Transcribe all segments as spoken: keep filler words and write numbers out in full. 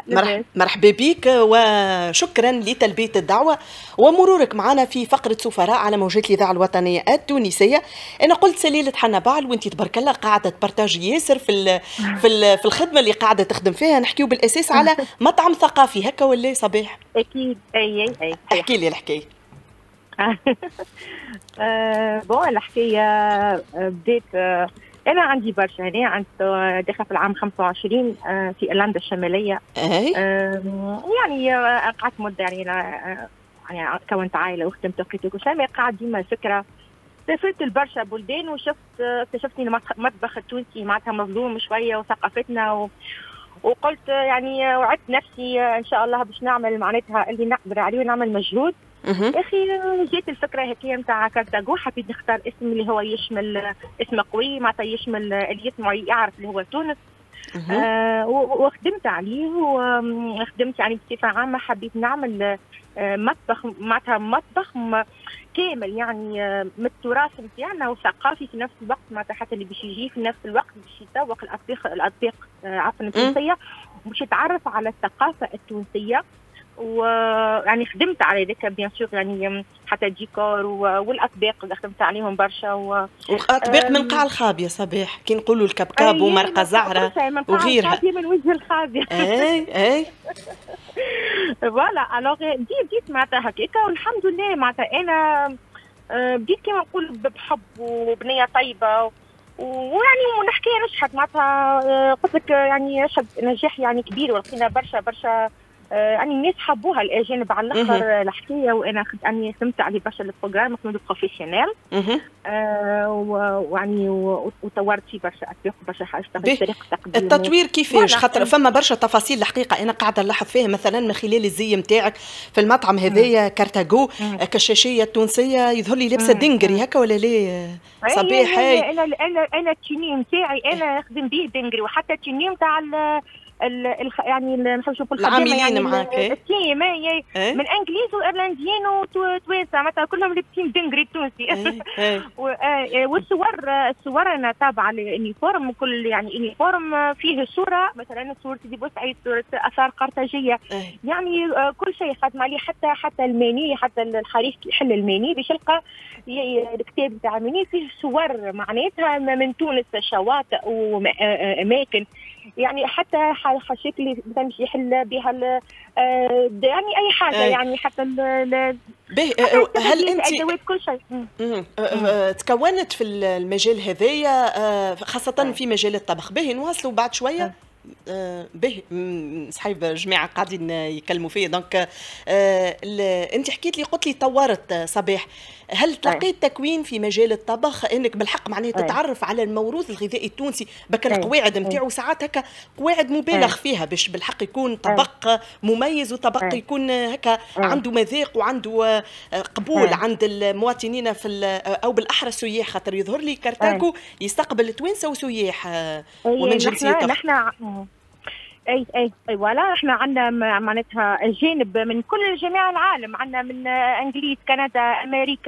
مرح- لاباس. مرحبا بك وشكرا لتلبية الدعوة ومرورك معنا في فقرة سفراء على موجات الإذاعة الوطنية التونسية. أنا قلت سليلة حنا بعل وأنت تبارك الله قاعدة تبارتاجي ياسر في ال في ال في الخدمة اللي قاعدة تخدم فيها. نحكيو بالأساس على مطعم ثقافي هكا ولا صباح؟ اكيد اي اي اي احكي صحيح. لي الحكاية. آه، بون الحكايه آه، بديت آه، انا عندي برشا هنا عند آه، داخله في العام خمسة وعشرين آه، في ايرلندا الشماليه. أي آه، يعني آه، قعدت مده يعني آه، يعني كونت عائله وخدمت لقيت كل شيء، ما قاعد ديما الفكره. سافرت لبرشا بلدان وشفت آه، اكتشفت ان المطبخ التونسي معناتها مظلوم شويه وثقافتنا و... وقلت آه، يعني آه، وعدت نفسي آه، ان شاء الله باش نعمل معناتها اللي نقدر عليه ونعمل مجهود. مهم. يا اخي جيت الفكره هيك نتاع كارتاغو، حبيت نختار اسم اللي هو يشمل اسم قوي معناتها يشمل اللي يسمع يعرف اللي هو تونس. مهم. آه و- وخدمت عليه وخدمت يعني بصفه عامه. حبيت نعمل آه مطبخ معناتها مطبخ م- كامل يعني آه، من التراث نتاعنا وثقافي في نفس الوقت، معناتها حتى اللي باش يجي في نفس الوقت باش يتذوق الاطباق الاطباق آه، عفوا مم. التونسيه، باش يتعرف على الثقافه التونسيه. ويعني خدمت على ذاك بيان سور يعني حتى الديكور والاطباق اللي خدمت عليهم برشا و وأطباق من قاع الخابية صباح كي نقولوا الكبكب اي ومرقة من زعرة كل شيء من قاع وغيرها. الخابيه من وجه الخابيه. أي أي فوالا الوغ بديت بديت معناتها هكاكا والحمد لله معناتها انا آه، بديت كما نقول بحب وبنيه طيبه و- ويعني ونحكي نجحت معناتها آه، قلت لك آه، يعني نشهد نجاح يعني كبير ولقينا برشا برشا آه، يعني الناس حبوها الاجانب على مهم. الاخر آه، الحكايه. وانا خد اني خدمت عليه برشا البروجرام خدمت بروفيسيونيل مهم. آه، و- ويعني و- وطورت فيه برشا اطباق برشا حاجات به طريقه تقديمه. التطوير كيفاش؟ فوالا خاطر فما برشا تفاصيل الحقيقه انا قاعده نلاحظ فيها مثلا من خلال الزي نتاعك في المطعم مم. هذايا كارتاغو مم. كشاشيه التونسيه يظهر لي لابسه مم. دنقري هكا ولا لا اي صبيح؟ اي هاي اي انا انا انا التيني نتاعي انا نخدم به دنجري، وحتى التيني نتاع ال ال الخ- يعني ال- نحب نشوف الخدامه العاملين يعني معاك. ال- ايه التيم اي ايه من انجليز وايرلنديين وتوانسه معناتها كلهم لابسين دنجري التونسي. ايه ايه و- آه، والصور الصور انا تابعه لليونيفورم، كل يعني يونيفورم فيه صوره مثلا صوره سيدي بوسعيد، صوره اثار قرطاجيه، ايه يعني آه، كل شيء خدم عليه، حتى حتى الماني حتى الحريف يحل الماني باش يلقى ي- الكتاب تاع الماني فيه صور معناتها من تونس، شواطئ واماكن، يعني حتى ح- شكل مثلا باش يحل بها ال- آه، يعني اي حاجه، ايه يعني حتى ال- ال- به حتى هل التغذية، انت الادوات كل شيء. مم. مم. أه، مم. أه، تكونت في المجال هذايا أه، خاصة آه. في مجال الطبخ؟ به نواصلوا بعد شوية. آه. أه، به مم، صحيح جماعة قاعدين يكلموا فيه دونك أه، ال- انت حكيت لي قلت لي طورت أه، صباح. هل اي تلقيت تكوين في مجال الطبخ انك بالحق معناها اي تتعرف على الموروث الغذائي التونسي بك اي القواعد اي نتاعو ساعات هكا قواعد اي مبالغ فيها باش بالحق يكون اي طبق مميز وطبق اي يكون هكا اي عنده مذاق وعنده قبول اي عند المواطنين في ال- او بالاحرى السياح؟ خاطر يظهر لي اي كارتاكو يستقبل توانسه وسياح آه، اي ومن نحن جنسيات اخرى. نحن اي اي اي ولا احنا عندنا م- معناتها اجانب من كل جميع العالم، عندنا من آه، انجليز، كندا، امريكا،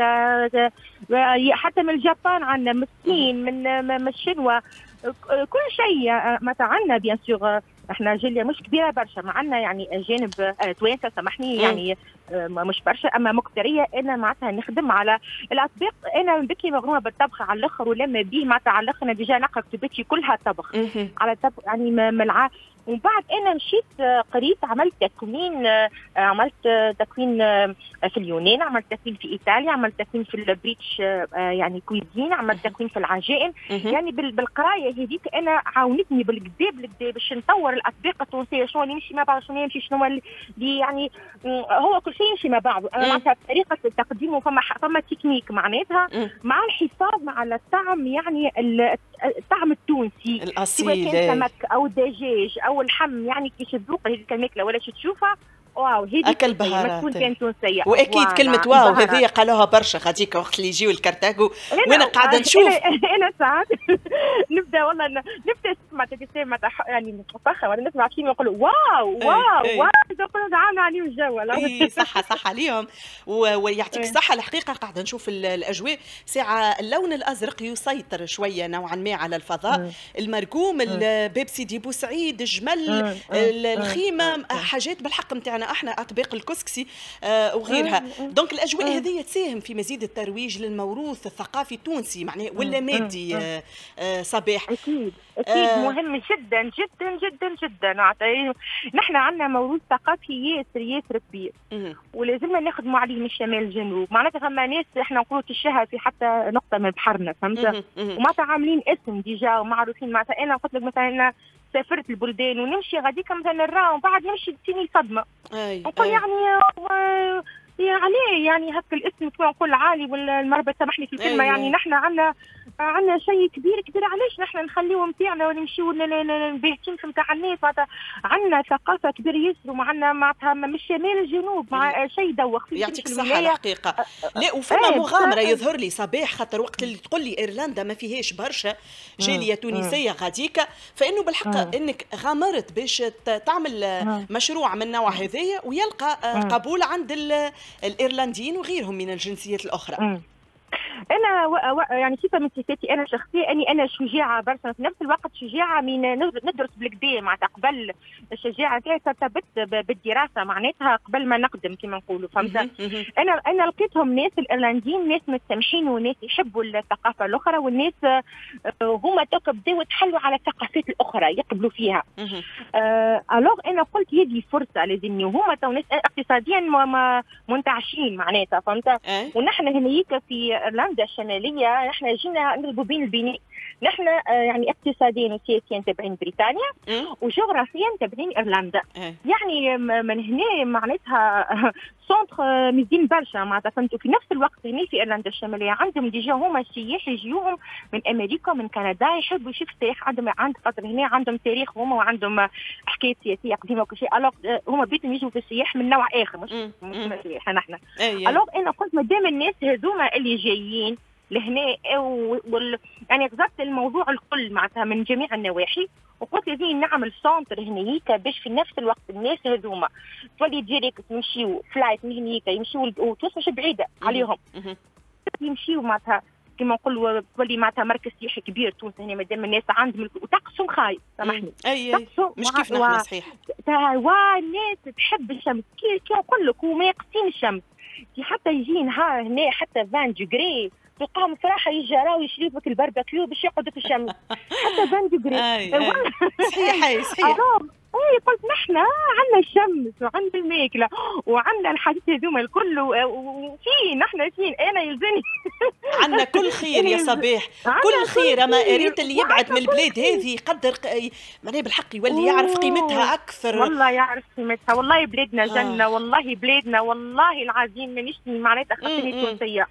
آه، حتى من اليابان، عندنا من الصين، من آه، من الشنوا، آه، كل شيء آه، مثلا عندنا بيان سور. احنا جاليه مش كبيره برشا، ما عندنا يعني اجانب آه، توانسه سامحني مم. يعني آه، مش برشا اما مكتريه. انا معناتها نخدم على الاطباق، انا من بكري مغرومه بالطبخ على الاخر ولما بيه معناتها على الاخر. انا ديجا نقرا كتبتي كلها طبخ مهم. على الطبخ يعني م- من الع... ومن بعد انا مشيت آه، قريت عملت تكوين آه، عملت آه، تكوين آه، في اليونان، عملت تكوين في ايطاليا، عملت تكوين في البريتش آه، آه، يعني كويزين، عملت تكوين في العجائن. مهم. يعني بال- بالقرايه هذيك انا عاونتني بالكدا بالكدا باش نطور الاطباق التونسيه، شنو اللي يمشي مع بعض، شنو يمشي، شنو اللي يعني م، هو كل شيء يمشي مع بعضه. انا مم. معناتها طريقه التقديم وفما ح- فما تكنيك معناتها مم. مع الحفاظ على الطعم، يعني ال- الطعم التونسي، سواء الاصيل. كان إيه. سمك او دجاج او اللحم، يعني كيش تذوق هذيك الماكله ولا شي تشوفها واو هذه اكل تونسية، ما تكون بهارات. كان تونسية. واكيد فوالا، كلمه واو البهارات. هذه قالوها برشا غاديك وقت اللي يجيو الكرتاكو أنا- وانا قاعده نشوف. انا انا ساعات نبدا والله ن- نبدا نسمع تلفزيون يعني متفخم، ولا نسمع فيلم نقول واو إيه، واو إيه. واو، نقول عامل عليهم الجو. اي صحة صحة عليهم و- ويعطيك إيه. الصحة. الحقيقة قاعدة نشوف ال- الأجواء ساعة اللون الأزرق يسيطر شوية نوعا ما على الفضاء. مم. المرقوم، البيبسي دي بوسعيد، الجمل، مم. مم. ال- مم. الخيمة، مم. حاجات بالحق متاعنا احنا، أطباق الكسكسي آه، وغيرها. مم. دونك الأجواء مم. هذه تساهم في مزيد الترويج للموروث الثقافي التونسي معناه ولا مم. مادي. مم. آه، آه، صباح. اكيد اكيد آه. مهم جدا جدا جدا جدا. نعطي- نحن عندنا موروث ثقافي ياسر ياسر كبير، مهم. ولازمنا نخدموا عليه من الشمال للجنوب. معناتها فما ناس احنا نقولوا تشهى في حتى نقطه من بحرنا، فهمت؟ مهم. مهم. ومعناتها عاملين اسم ديجا ومعروفين. معناتها انا قلت لك مثلا انا سافرت البلدان ونمشي غاديك مثلا نراهم بعد نمشي تجيني صدمه، أي. نقول أي. يعني آه، يا عليه يعني هكا الاسم كما نقول عالي، ولا المربى سامحني في الكلمه. أي. يعني نحن عندنا عندنا شيء كبير كبير، علاش نحن نخليهم نتاعنا ونمشيو باهتين في نتاع الناس؟ معناتها عندنا ثقافه كبيره ياسر، ومعناتها معناتها من الشمال للجنوب مع شيء دوخ في يعطيك كل الصحة ولاية. الحقيقة. لا وفما إيه، مغامرة بصراحة. يظهر لي صباح، خاطر وقت اللي تقول لي ايرلندا ما فيهاش برشا جالية تونسية غاديكا، فانه بالحق انك غامرت باش ت- تعمل مم. مشروع من النوع هذايا ويلقى آه، مم. قبول عند ال- الايرلنديين وغيرهم من الجنسيات الاخرى. مم. انا و... و... يعني صفه من صفاتي انا شخصيا اني انا شجاعه برشا، في نفس الوقت شجاعه من ندرس بالكدا. معناتها قبل الشجاعه تاعي ارتبطت ب... بالدراسه، معناتها قبل ما نقدم كما نقولوا، فهمت؟ مهم. مهم. انا انا لقيتهم ناس الايرلنديين ناس متسامحين وناس يحبوا الثقافه الاخرى، والناس آه، هما توك بداوا يتحلوا على الثقافات الاخرى يقبلوا فيها. مهم. آه الوغ انا قلت هذه فرصه لازمني، وهما تو ناس اقتصاديا م- م- منتعشين معناتها، فهمت؟ أي. ونحن هنيك في ايرلندا الشماليه نحن جينا نضربوا بين البناء. نحن آه يعني اقتصاديا وسياسيا تابعين بريطانيا، مم. وجغرافيا تابعين ايرلندا. أي. يعني م- من هنا معناتها سونتر مزيان برشا معناتها، فهمتوا؟ في نفس الوقت هنا في ايرلندا الشماليه عندهم ديجا هما السياح يجيوهم من امريكا من كندا، يحبوا يشوفوا السياح عندهم عند خاطر هنا عندهم تاريخ هما وعندهم حكايه سياسيه قديمه وكل شيء. الوغ هما بيتهم يجوا في السياح من نوع اخر، مش مم. مش مم. سياح نحن. أي. الوغ انا قلت مادام الناس هذوما اللي جايين لهنا و- وال... يعني قصدت الموضوع الكل معناتها من جميع النواحي، وقلت لازم نعمل سونتر هنيك باش في نفس الوقت الناس هذوما تولي ديريكت يمشيو فلايت من هنيك يمشيو وتوصل مش بعيده عليهم، مهم. يمشيو معناتها كما نقولوا تولي معناتها مركز سياحي كبير تونس هنا مادام الناس عندهم وتقسم خايف سامحني. أي. أي. تقسم مش مع- كيف و- نحن صحيح. توا الناس تحب الشمس كي كي نقول لك، وما يقسم الشمس. كي حتى يجي نهار هنا حتى عشرين ديجري تلقاهم صراحه يجراو يشريو لك الباربيكيو باش يقعدوا في الشمس حتى عشرين ديجري. أي. أي. صحيح. أي. صحيح. ألو، اي قلت نحن عندنا الشمس وعندنا الماكله وعندنا الحاجات هذوما الكل، و- وفي نحن فين انا يلزمني عندنا كل خير يا صباح، كل خير. اما اريد اللي يبعد من البلاد هذه يقدر ق- معناها بالحق يولي يعرف قيمتها اكثر. والله يعرف قيمتها، والله بلادنا آه. جنه، والله بلادنا والله العظيم مانيش معناتها خاطرني م- م. تونسيه.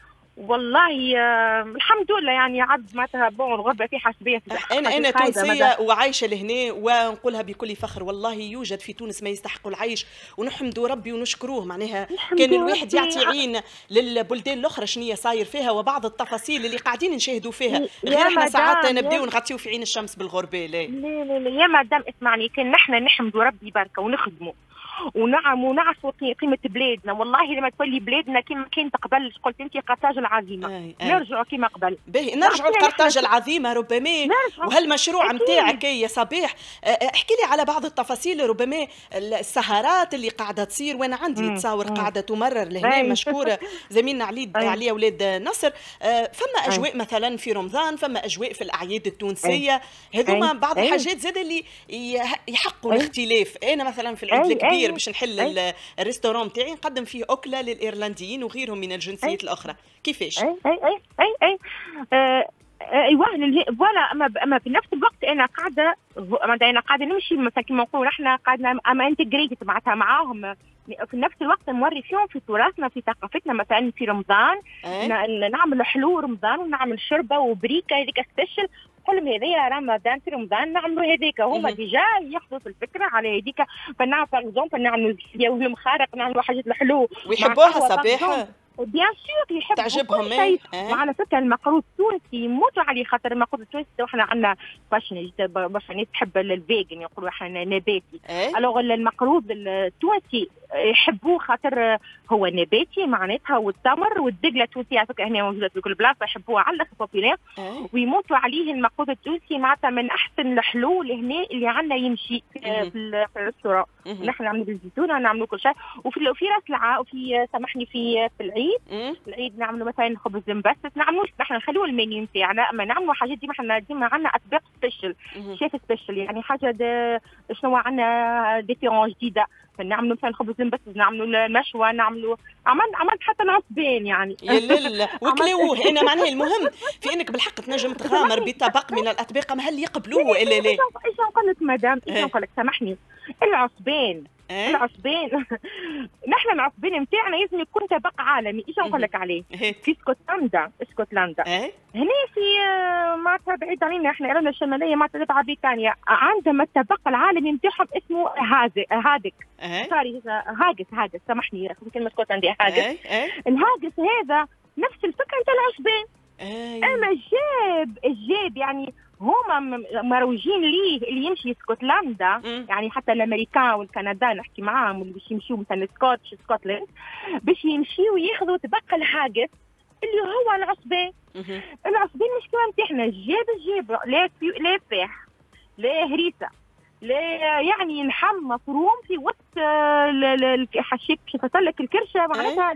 والله آه الحمد لله يعني عد معناتها بون الغربه في حسبيه في انا انا تونسيه وعايشه لهنا، ونقولها بكل فخر والله يوجد في تونس ما يستحق العيش، ونحمد ربي ونشكروه. معناها كان الواحد يعطي عين للبلدان الاخرى شنية صاير فيها وبعض التفاصيل اللي قاعدين نشاهدوا فيها، غير احنا ساعات نبداو نغطيو في عين الشمس بالغربه. لا لا لا, لا يا مدام اسمعني، كان نحن نحمد ربي بركه ونخدموا ونعم ونعرفوا قيمه بلادنا. والله لما تولي بلادنا كما كانت قبل، قلت انت قرطاج العظيمه، أي. أي. نرجعوا كما قبل. باهي نرجعوا لقرطاج العظيمه ربما. وهالمشروع نتاعك يا صباح احكي لي على بعض التفاصيل، ربما السهرات اللي قاعده تصير، وانا عندي مم. تصاور مم. قاعده تمرر لهنا أي. مشكوره زميلنا علي أي. علي اولاد نصر. فما أي. اجواء مثلا في رمضان، فما اجواء في الاعياد التونسيه، هذوما بعض أي. الحاجات زاد اللي يه- يحقوا أي. الاختلاف. انا مثلا في العيد أي. الكبير أي. باش نحل أي. ال- الريستورون تاعي نقدم فيه اكله للايرلنديين وغيرهم من الجنسيات أي. الاخرى. كيفاش؟ اي اي اي اي اي آه، ايوه فوالا. اما اما في نفس الوقت انا قاعده انا قاعده نمشي مثلا كما نقولوا احنا قاعده اما انتجريتد معناتها معاهم في نفس الوقت نوري فيهم في تراثنا في ثقافتنا. مثلا في رمضان أي. ن- نعمل حلو رمضان ونعمل شربه وبريكه هذيك سبيشل، نقول لهم هذايا رمضان في رمضان نعملوا هذيك، هما ديجا ياخذوا في الفكره على هذيك. فنعمل باغ اكزومبل نعملوا المخارق، نعملوا حاجات الحلو ويحبوها صباح. بيان سور يحبوا تعجبهم ايه. اه. وعلى فكره المقروض التونسي يموتوا عليه، خاطر المقروض التونسي وحنا عندنا فاشن برشا ناس تحب الفيجن يقولوا احنا نباتي. ايه؟ الوغ المقروض التونسي يحبوه خاطر هو نباتي معناتها، والتمر والدقله التونسيه على فكره هنا موجوده في كل بلاصه يحبوها على الاخر بوبيلير. ايه؟ ويموتوا عليه المقروض التونسي معناتها من احسن الحلول هنا اللي عندنا يمشي في, في الريستوران. نحن نعملوا بالزيتونه نعملوا كل شيء. وفي في راس العام وفي سامحني في في العيد العيد نعملوا مثلا خبز مبسط، نعملوش نحن نخلوا المنيو نتاعنا، اما نعملوا حاجات ديما احنا ديما عندنا اطباق سبيشال شيف سبيشال، يعني حاجه شنو عندنا ديفيرون جديده. نعملوا مثلا خبز مبسط، نعملوا المشوى، نعملوا عملت عملت حتى العصبين يعني يا لله وكلوه. هنا معناها المهم في انك بالحق تنجم تغامر بطبق من الاطباق، ما هل يقبلوه الا لا؟ ايش نقول لك مدام، ايش نقول لك سامحني، العصبين أه؟ العصبين نحن العصبين نتاعنا لازم يكون طبق عالمي. ايش نقول لك عليه؟ في اسكتلندا اسكتلندا أه؟ هنا في معناتها بعيد علينا احنا ايرلندا الشماليه معناتها تبع بريطانيا، عندهم الطبق العالمي نتاعهم اسمه هازك هادك أه؟ سوري هاجس هاجس سامحني كلمه اسكتلنديه هاجس. أه؟ أه؟ الهاجس هذا نفس الفكره نتاع العصبين. أه؟ اما الجاب الجاب يعني هما مروجين ليه اللي يمشي اسكتلندا، م. يعني حتى الامريكان والكندا نحكي معاهم واللي باش يمشيو مثلا سكوتش سكوتلاند باش يمشيو ياخذوا طبق الهاجس اللي هو العصبين. العصبين مش كمان نتاعنا الجاب الجاب لا لا فاح لا هريسه لا يعني لحم مفروم في وسط الحشيك كيف لك الكرشه معناتها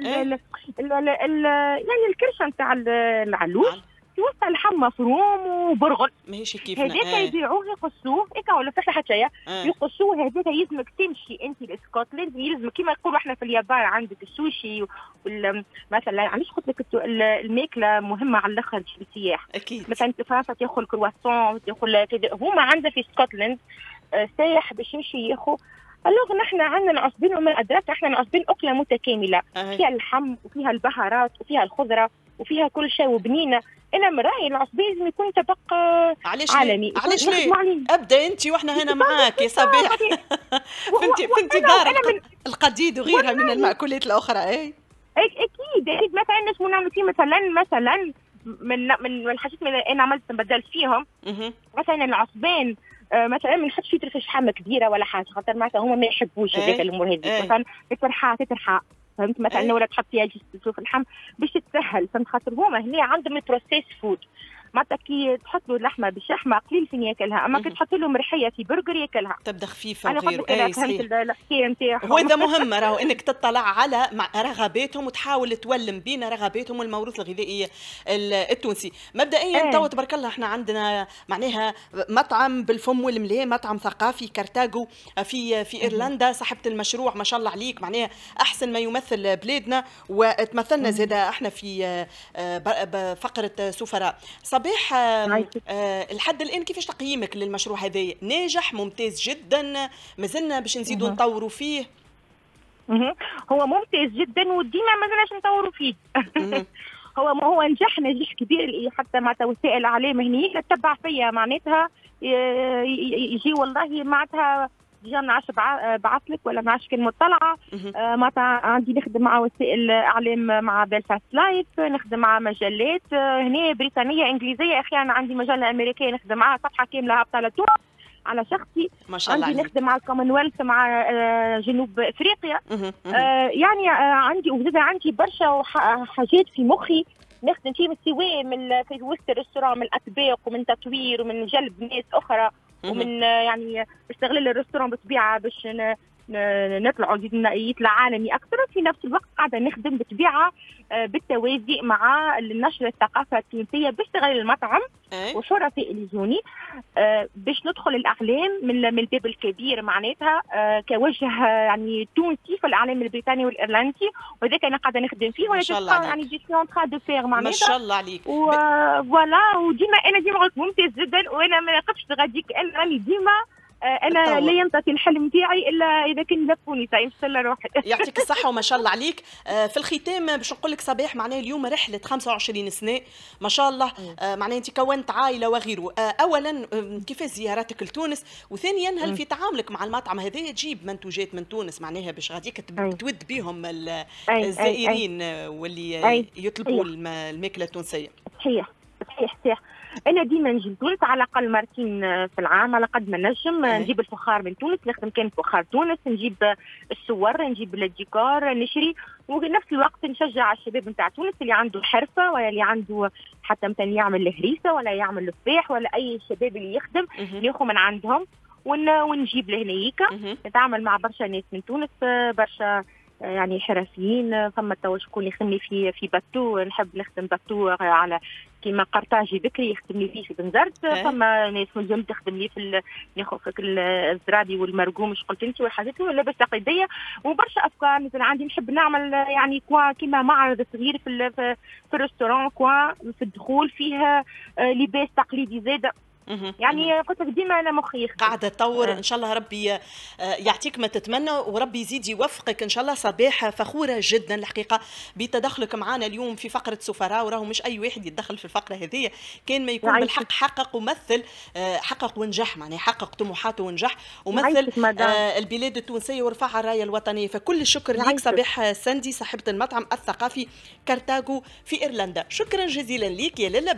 يعني الكرشه نتاع العلوش في وسط اللحم مفروم وبرغل ماهيش كيفنا. هذاك آه. يبيعوه يقصوه هيك ولا فيها حتى شيء آه. يقصوه هذاك يلزمك تمشي انت لاسكتلند، يلزمك كيما يقولوا احنا في اليابان عندك السوشي وال مثلا علاش قلت لك الماكله مهمه على الاخر للسياح اكيد. مثلا في فرنسا تاكل كرواسون تاكل هما عندنا في اسكتلند آه سايح باش يمشي ياخذ. اللغة نحن عندنا العصبين وما أدراك احنا العصبين أكلة متكاملة آه. فيها اللحم وفيها البهارات وفيها الخضرة وفيها كل شيء وبنينة. انا من رايي العصبين لازم يكون طبق عالمي. علاش ليه؟ ابدا انت واحنا هنا معاك يا صبيح. فهمتي في انتظار القديد وغيرها من المأكولات الاخرى. اي اكيد اكيد مثلا نجمو نعملوا فيه مثلا مثلا من من الحاجات اللي انا عملت نبدل فيهم مثلا العصبين مثلا ما نحطش فيه ترفش حامه كبيره ولا حاجه خاطر معناتها هما ما يحبوش هذيك الامور هذيك. مثلا تترحى تترحى فهمت مثلا ولا تحط فيها في اللحم باش تسهل فهمت خاطر هما هنا عندهم البروسيس فود معناتها كي تحط له اللحمه بالشحمه قليل فين ياكلها، اما كي تحط له مرحيه في برجر ياكلها تبدا خفيفه وغيره. انا قلت فهمت الحكايه نتاعهم. وهذا مهم راهو انك تطلع على رغباتهم وتحاول تولم بين رغباتهم والموروث الغذائي التونسي مبدئيا. ايه. تو تبارك الله احنا عندنا معناها مطعم بالفم والملاه، مطعم ثقافي كارتاغو في في ايرلندا، صاحبه المشروع ما شاء الله عليك معناها احسن ما يمثل بلادنا وتمثلنا زاده احنا في فقره سفراء. صباح آه الحد الآن كيفاش تقييمك للمشروع هذا؟ ناجح ممتاز جدا مازلنا باش نزيدوا نطوروا فيه؟ هو ممتاز جدا وديما مازلناش نطوروا فيه. هو ما هو نجح نجاح كبير حتى مع وسائل الاعلام هني تتبع فيا معناتها يجي والله معناتها ديجا ما نعرفش بعث لك ولا ما نعرفش كان مطلعه آه معناتها عندي نخدم مع وسائل اعلام مع بلفاست لايف، نخدم مع مجلات آه هنا بريطانيه انجليزيه، احيانا عندي مجله امريكيه نخدم معها صفحه كامله هابطه على تونس على شخصي ما شاء الله عندي عليك. نخدم مع الكومنولث مع آه جنوب افريقيا آه يعني آه عندي وزاد عندي برشا حاجات في مخي نخدم فيه سواء من في وسط الريستوران من الاطباق ومن تطوير ومن جلب ناس اخرى ومن يعني استغلال الريستوران بطبيعه باش نطلعوا يطلع عالمي اكثر. في نفس الوقت قاعده نخدم بطبيعه بالتوازي مع نشر الثقافه التونسيه باستغلال المطعم وشرفاء اللي يجوني باش ندخل الاعلام من من الباب الكبير معناتها كوجه يعني تونسي في الاعلام البريطاني والايرلندي، وهذاك انا قاعده نخدم فيه ما شاء الله عليك. يعني جي سي اون ترا دو فير معناتها ما شاء الله عليك. فوالا وديما انا ديما ممتاز جدا وانا ما نقفش غاديك انا راني ديما انا تطور. لا ينطفي الحلم تاعي الا اذا كان لفوني تاع نشتغل روحي. يعطيك الصحة وما شاء الله عليك. آه، في الختام باش نقول لك صباح، معناها اليوم رحلة خمسة وعشرين سنة ما شاء الله. آه، معناها انت كونت عائلة وغيره. آه، اولا آه، كيفاش زياراتك لتونس، وثانيا هل في تعاملك مع المطعم هذا تجيب منتوجات من تونس بعناها باش غاديك تود بهم الزائرين واللي يطلبوا الماكلة التونسية؟ صحيح صحيح صحيح. انا ديما نجي لتونس على الاقل مرتين في العام على قد ما نجم. نجيب الفخار من تونس، نخدم كان فخار تونس، نجيب الصور، نجيب الديكور، نشري، وفي نفس الوقت نشجع الشباب نتاع تونس اللي عنده حرفه ولا اللي عنده حتى مثلا يعمل الهريسه ولا يعمل الفاح ولا اي شباب اللي يخدم ناخذ من عندهم ونجيب لهنيكا. نتعامل مع برشا ناس من تونس، برشا يعني حرفيين. فما توا شكون يخدمني في في باتو، نحب نخدم باتو على كيما قرطاجي بكري يخدم لي فيه في بنزرت. فما ناس من الجنب تخدم لي في ناخذ في الزرادي والمرقوم مش قلت انت والحاجات واللبس تقليديه وبرشا افكار. مثلا عندي نحب نعمل يعني كوا كيما معرض صغير في في, في الريستوران، كوا في الدخول فيها لباس تقليدي زاده. يعني قلت لك ديما انا مخي قاعده تطور. ان شاء الله ربي يعطيك ما تتمنى وربي يزيد يوفقك ان شاء الله. صباح فخوره جدا الحقيقه بتدخلك معنا اليوم في فقره سفراء، وراهو مش اي واحد يتدخل في الفقره هذه، كان ما يكون بالحق حقق ومثل، حقق ونجح، معناها حقق طموحاته ونجح ومثل البلاد التونسيه ورفع الرايه الوطنيه. فكل الشكر لك صباح سندي صاحبه المطعم الثقافي كارتاغو في ايرلندا. شكرا جزيلا لك يا لاله.